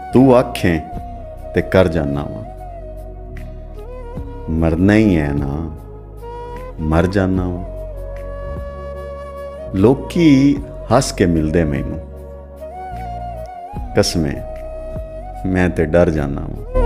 तू आखें ते कर जाना वा, मरना ही है ना, मर जाना वा। लोकी हस के मिलदे मैनू, कसमें मैं ते डर जाना वा।